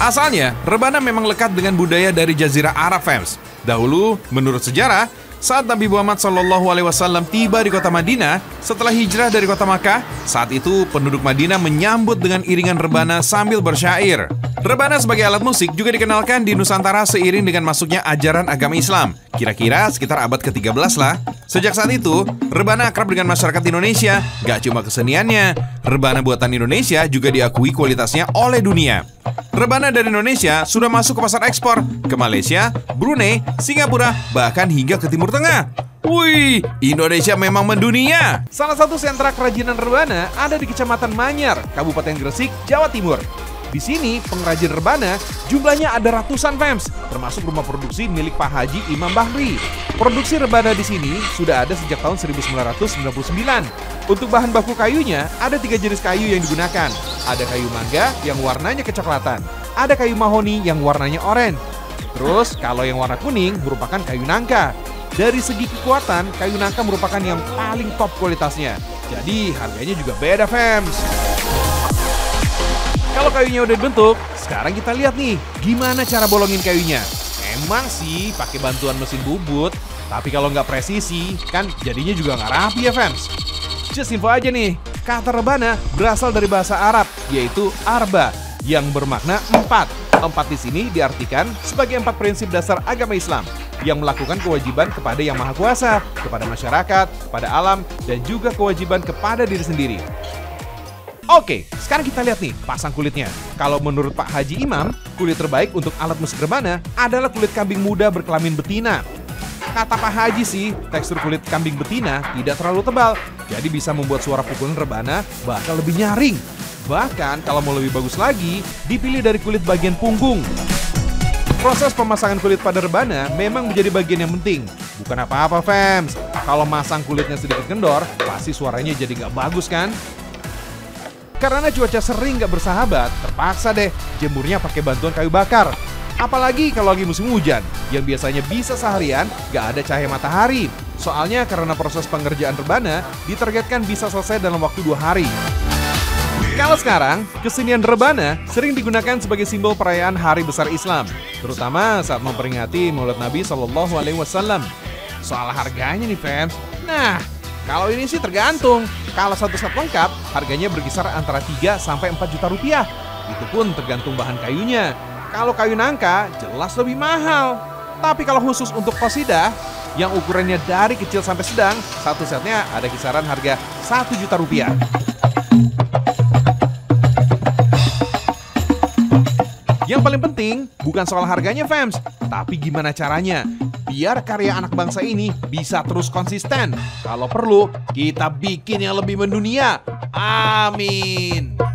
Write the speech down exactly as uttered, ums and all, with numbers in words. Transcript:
Asalnya, rebana memang lekat dengan budaya dari Jazirah Arab, fams. Dahulu, menurut sejarah, saat Nabi Muhammad shallallahu alaihi wasallam tiba di kota Madinah setelah hijrah dari kota Makkah, saat itu penduduk Madinah menyambut dengan iringan rebana sambil bersyair. Rebana sebagai alat musik juga dikenalkan di Nusantara seiring dengan masuknya ajaran agama Islam. Kira-kira sekitar abad ke tiga belas lah. Sejak saat itu, rebana akrab dengan masyarakat Indonesia. Gak cuma keseniannya, rebana buatan Indonesia juga diakui kualitasnya oleh dunia. Rebana dari Indonesia sudah masuk ke pasar ekspor, ke Malaysia, Brunei, Singapura, bahkan hingga ke Timur Tengah. Wih, Indonesia memang mendunia. Salah satu sentra kerajinan rebana ada di Kecamatan Manyar, Kabupaten Gresik, Jawa Timur. Di sini, pengrajin rebana jumlahnya ada ratusan, fams, termasuk rumah produksi milik Pak Haji Imam Bahri. Produksi rebana di sini sudah ada sejak tahun seribu sembilan ratus sembilan puluh sembilan. Untuk bahan baku kayunya, ada tiga jenis kayu yang digunakan. Ada kayu mangga yang warnanya kecoklatan, ada kayu mahoni yang warnanya oranye. Terus, kalau yang warna kuning merupakan kayu nangka. Dari segi kekuatan, kayu nangka merupakan yang paling top kualitasnya. Jadi, harganya juga beda, fams. Kalau kayunya udah dibentuk, sekarang kita lihat nih gimana cara bolongin kayunya. Emang sih pakai bantuan mesin bubut, tapi kalau nggak presisi kan jadinya juga nggak rapi ya, fans. Just info aja nih, kata rebana berasal dari bahasa Arab, yaitu arba, yang bermakna empat. Empat di sini diartikan sebagai empat prinsip dasar agama Islam yang melakukan kewajiban kepada Yang Maha Kuasa, kepada masyarakat, kepada alam, dan juga kewajiban kepada diri sendiri. Oke, sekarang kita lihat nih pasang kulitnya. Kalau menurut Pak Haji Imam, kulit terbaik untuk alat musik rebana adalah kulit kambing muda berkelamin betina. Kata Pak Haji sih, tekstur kulit kambing betina tidak terlalu tebal, jadi bisa membuat suara pukulan rebana bakal lebih nyaring. Bahkan kalau mau lebih bagus lagi, dipilih dari kulit bagian punggung. Proses pemasangan kulit pada rebana memang menjadi bagian yang penting. Bukan apa-apa, fams. Kalau masang kulitnya sedikit kendor, pasti suaranya jadi nggak bagus kan? Karena cuaca sering gak bersahabat, terpaksa deh jemurnya pakai bantuan kayu bakar. Apalagi kalau lagi musim hujan, yang biasanya bisa seharian gak ada cahaya matahari. Soalnya karena proses pengerjaan rebana ditargetkan bisa selesai dalam waktu dua hari. Kalau sekarang, kesenian rebana sering digunakan sebagai simbol perayaan hari besar Islam, terutama saat memperingati Maulid Nabi shallallahu alaihi wasallam. Soal harganya nih, fans. Nah, kalau ini sih tergantung. Kalau satu set lengkap, harganya berkisar antara tiga sampai empat juta rupiah. Itu pun tergantung bahan kayunya. Kalau kayu nangka, jelas lebih mahal. Tapi kalau khusus untuk qasidah, yang ukurannya dari kecil sampai sedang, satu setnya ada kisaran harga satu juta rupiah. Yang paling penting, bukan soal harganya, fams, tapi gimana caranya biar karya anak bangsa ini bisa terus konsisten. Kalau perlu, kita bikin yang lebih mendunia. Amin.